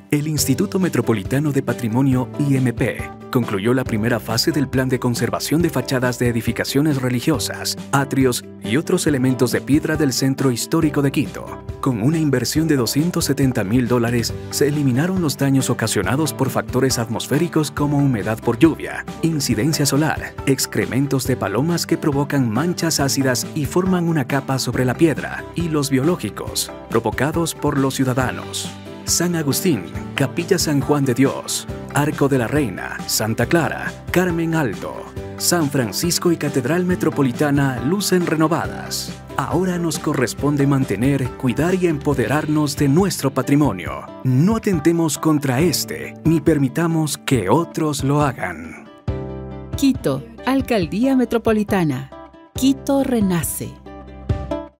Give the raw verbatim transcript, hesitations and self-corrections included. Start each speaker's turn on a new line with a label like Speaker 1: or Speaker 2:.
Speaker 1: El Instituto Metropolitano de Patrimonio I M P concluyó la primera fase del Plan de Conservación de Fachadas de Edificaciones Religiosas, Atrios y otros elementos de piedra del Centro Histórico de Quito. Con una inversión de doscientos setenta mil dólares, se eliminaron los daños ocasionados por factores atmosféricos como humedad por lluvia, incidencia solar, excrementos de palomas que provocan manchas ácidas y forman una capa sobre la piedra, y los biológicos, provocados por los ciudadanos. San Agustín, Capilla San Juan de Dios, Arco de la Reina, Santa Clara, Carmen Alto, San Francisco y Catedral Metropolitana lucen renovadas. Ahora nos corresponde mantener, cuidar y empoderarnos de nuestro patrimonio. No atentemos contra este, ni permitamos que otros lo hagan.
Speaker 2: Quito, Alcaldía Metropolitana. Quito renace.